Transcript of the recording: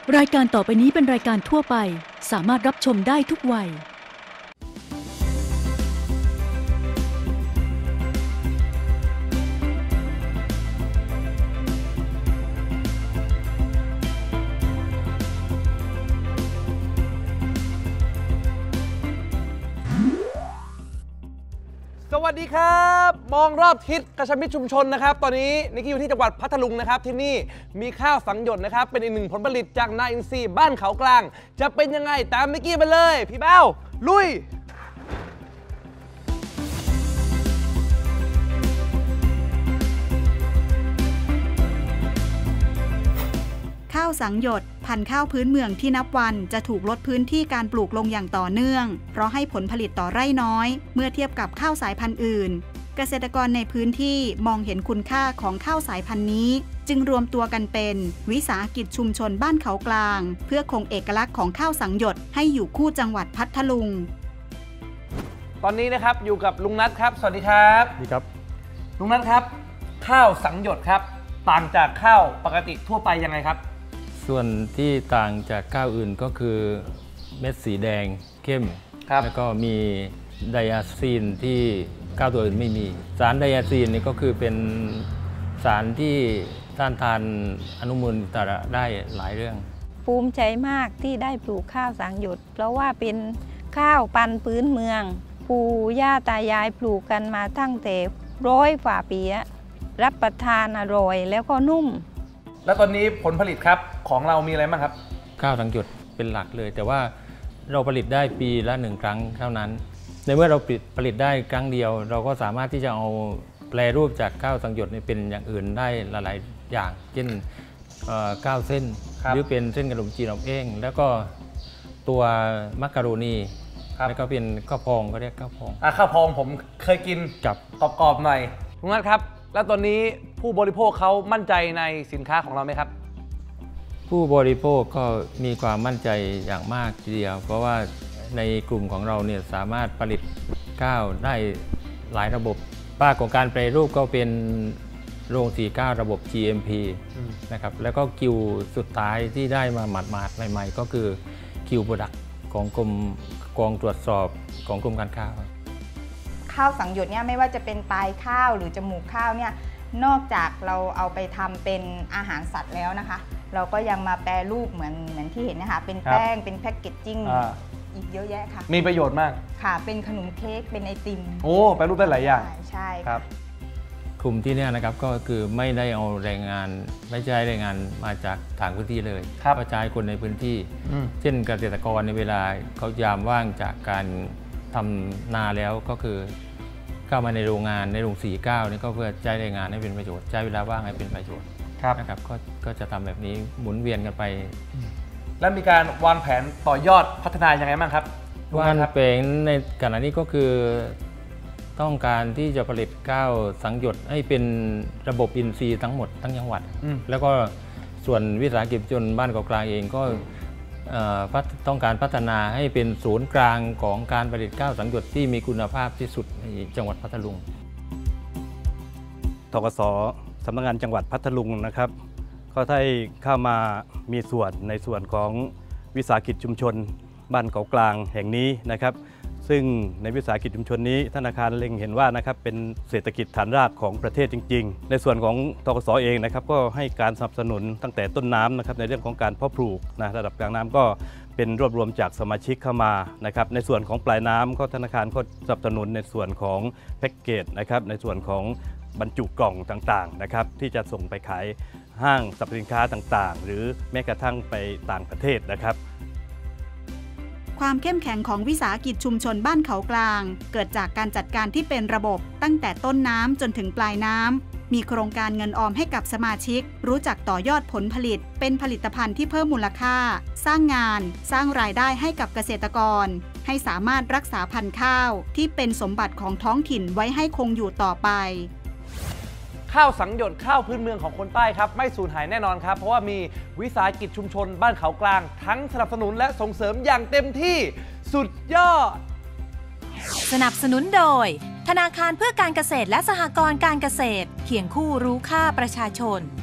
รายการต่อไปนี้เป็นรายการทั่วไปสามารถรับชมได้ทุกวัยสวัสดีครับมองรอบทิศกระชับมิตรชุมชนนะครับตอนนี้นิกกี้อยู่ที่จังหวัดพัทลุงนะครับที่นี่มีข้าวสังหยดนะครับเป็นอีกหนึ่งผลผลิตจากนาอินทรีย์บ้านเขากลางจะเป็นยังไงตามนิกกี้ไปเลยพี่เบ้าลุยข้าวสังหยดพันธุ์ข้าวพื้นเมืองที่นับวันจะถูกลดพื้นที่การปลูกลงอย่างต่อเนื่องเพราะให้ผลผลิตต่อไร่น้อยเมื่อเทียบกับข้าวสายพันธุ์อื่นเกษตรกรในพื้นที่มองเห็นคุณค่าของข้าวสายพันธุ์นี้จึงรวมตัวกันเป็นวิสาหกิจชุมชนบ้านเขากลางเพื่อคงเอกลักษณ์ของข้าวสังหยดให้อยู่คู่จังหวัดพัทลุงตอนนี้นะครับอยู่กับลุงนัทครับสวัสดีครับสวัสดีครับลุงนัทครับข้าวสังหยดครับต่างจากข้าวปกติทั่วไปยังไงครับส่วนที่ต่างจากข้าวอื่นก็คือเม็ดสีแดงเข้มแล้วก็มีไดอะซีนที่ข้าวตัวอื่นไม่มีสารไดอะซีนนี่ก็คือเป็นสารที่ต้านทานอนุมูลอิสระได้หลายเรื่องภูมิใจมากที่ได้ปลูกข้าวสังหยดเพราะว่าเป็นข้าวพันธุ์พื้นเมืองปู่ย่าตายายปลูกกันมาตั้งแต่100 กว่าปีรับประทานอร่อยแล้วก็นุ่มแล้วตอนนี้ผลผลิตครับของเรามีอะไรบ้างครับข้าวสังหยดเป็นหลักเลยแต่ว่าเราผลิตได้ปีละ1 ครั้งเท่านั้นในเมื่อเราผลิตได้ครั้งเดียวเราก็สามารถที่จะเอาแปรรูปจากข้าวสังหยดเป็นอย่างอื่นได้หลายๆอย่างเช่นข้าวเส้นหรือเป็นเส้นขนมจีนอบเองแล้วก็ตัวมักกะโรนีแล้วก็เป็นข้าวพองก็เรียกข้าวพองข้าวพองผมเคยกินกับกรอบๆหน่อยลุงนัทครับแล้วตอนนี้ผู้บริโภคเขามั่นใจในสินค้าของเราไหมครับผู้บริโภคก็มีความมั่นใจอย่างมากทีเดียวเพราะว่าในกลุ่มของเราเนี่ยสามารถผลิตข้าวได้หลายระบบภาคของการแปรรูปก็เป็นโรงสีข้าวระบบ GMP นะครับแล้วก็คิวสุดท้ายที่ได้มาหมาดๆใหม่ๆก็คือคิวโปรดักต์ของกรมกองตรวจสอบของกรมการข้าวข้าวสังหยดเนี่ยไม่ว่าจะเป็นปลายข้าวหรือจมูกข้าวเนี่ยนอกจากเราเอาไปทำเป็นอาหารสัตว์แล้วนะคะเราก็ยังมาแปรรูปเหมือนที่เห็นนะคะเป็นแป้งเป็นแพ็กเกจจิ้งอีกเยอะแยะค่ะมีประโยชน์มากค่ะเป็นขนมเค้กเป็นไอติมโอ้แปรรูปได้หลายอย่างใช่ครับกลุ่มที่นี่นะครับก็คือไม่ได้เอาแรงงานไม่ใช่แรงงานมาจากทางพื้นที่เลยก็ใช้คนในพื้นที่เช่นเกษตรกรในเวลาเขายามว่างจากการทำนาแล้วก็คือเข้ามาในโรงงานในโรงสีข้าวนี่ก็เพื่อใช้แรงงานให้เป็นประโยชน์ใช้เวลาว่างให้เป็นประโยชน์นะครับก็จะทำแบบนี้หมุนเวียนกันไปแล้วมีการวางแผนต่อยอดพัฒนายังไงบ้างครับวางแผนในขณะนี้ก็คือต้องการที่จะผลิตข้าวสังหยดให้เป็นระบบอินทรีย์ทั้งหมดทั้งจังหวัดแล้วก็ส่วนวิสาหกิจชุมชนบ้านเขากลางเองก็ต้องการพัฒนาให้เป็นศูนย์กลางของการผลิตข้าวสังหยดที่มีคุณภาพที่สุดในจังหวัดพัทลุงธกส.สำนักงานจังหวัดพัทลุงนะครับก็ได้เข้ามามีส่วนในส่วนของวิสาหกิจชุมชนบ้านเขากลางแห่งนี้นะครับซึ่งในวิสาหกิจชุมชนนี้ธนาคารเล็งเห็นว่านะครับเป็นเศรษฐกิจฐานรากของประเทศจริงๆในส่วนของธกส.เองนะครับก็ให้การสนับสนุนตั้งแต่ต้นน้ำนะครับในเรื่องของการเพาะปลูกนะระดับกลางน้ำก็เป็นรวบรวมจากสมาชิกเข้ามานะครับในส่วนของปลายน้ำก็ธนาคารก็สนับสนุนในส่วนของแพ็กเกจนะครับในส่วนของบรรจุกล่องต่างๆนะครับที่จะส่งไปขายห้างสรรพสินค้าต่างๆหรือแม้กระทั่งไปต่างประเทศนะครับความเข้มแข็งของวิสาหกิจชุมชนบ้านเขากลางเกิดจากการจัดการที่เป็นระบบตั้งแต่ต้นน้ำจนถึงปลายน้ำมีโครงการเงินออมให้กับสมาชิกรู้จักต่อยอดผลผลิตเป็นผลิตภัณฑ์ที่เพิ่มมูลค่าสร้างงานสร้างรายได้ให้กับเกษตรกรให้สามารถรักษาพันธุ์ข้าวที่เป็นสมบัติของท้องถิ่นไว้ให้คงอยู่ต่อไปข้าวสังหยดข้าวพื้นเมืองของคนใต้ครับไม่สูญหายแน่นอนครับเพราะว่ามีวิสาหกิจชุมชนบ้านเขากลางทั้งสนับสนุนและส่งเสริมอย่างเต็มที่สุดยอดสนับสนุนโดยธนาคารเพื่อการเกษตรและสหกรณ์การเกษตรเคียงคู่รู้ค่าประชาชน